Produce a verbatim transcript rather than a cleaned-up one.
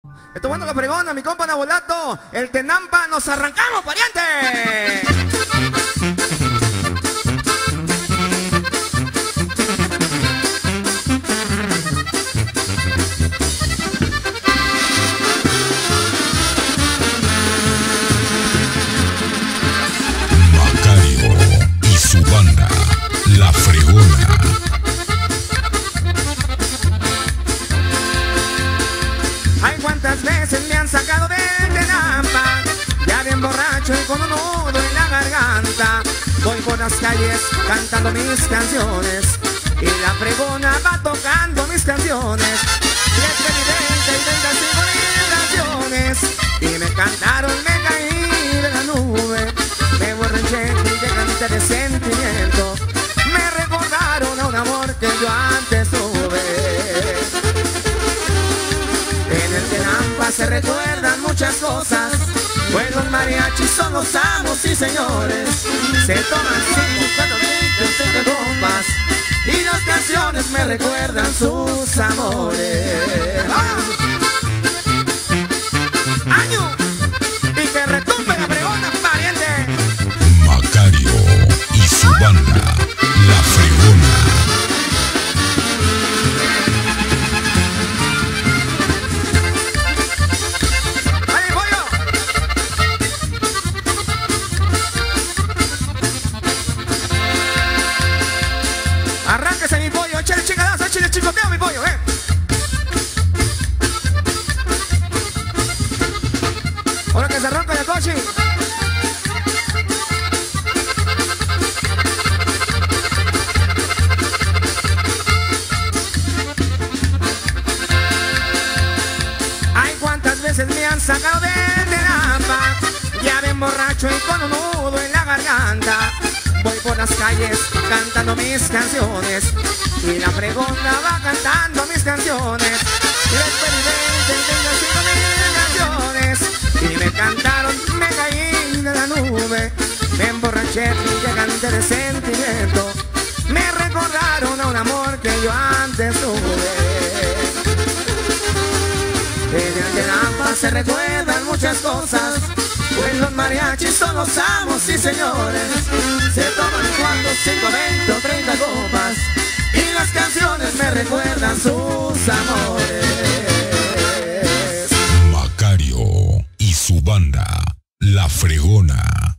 Esto bueno que pregona, mi compa Nabolato, el Tenampa, nos arrancamos, pariente. Macario y su banda, La Fregona. Ay, cuántas veces me han sacado de Tenampa, ya bien borracho y con un nudo en la garganta. Voy por las calles cantando mis canciones y La Fregona va tocando mis canciones. Y es evidente y venga cinco mil canciones y me cantaron, me caí de la nube, me borraché y de cantar de sentimiento. Me recordaron a un amor que yo antes tuve. En el Tenampa se recuerdan muchas cosas, pues los mariachis son los amos y señores. Se toman cinco, cuatro, veinte, treinta copas y las canciones me recuerdan sus amores. ¡Ah! ¡Año! Y que retumbe La Fregona, pariente. Macario y su banda, La Fregona. Arránquese mi pollo, échale chingadazo, échale chicoteo mi pollo, eh. Ahora que se arranca la coche. Ay, cuántas veces me han sacado de Tenampa, ya ven borracho y con un nudo en la garganta. Voy por las calles cantando mis canciones y La Fregona va cantando mis canciones. Y después de cinco mil canciones y me cantaron, me caí de la nube, me emborraché y ya canté de sentimiento. Me recordaron a un amor que yo antes tuve. En el Tenampa se recuerdan muchas cosas, pues los mariachis son los amos y señores. Se toman cuatro, cinco, veinte o treinta copas y las canciones me recuerdan sus amores. Macario y su banda, La Fregona.